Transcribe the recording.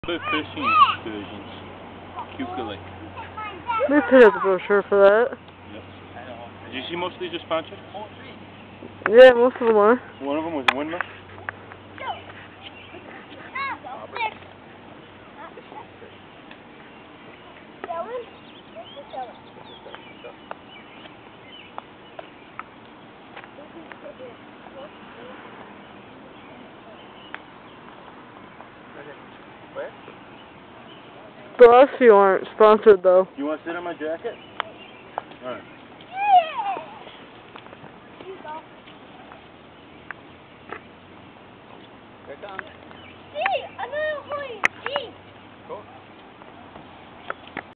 Fishing excursions. Cuculi. They put out the brochure for that. Yep. Did you see most of these are sponsored? Yeah, most of them are. One of them was a windmill. Where? The last few aren't sponsored though. You want to sit on my jacket? Alright.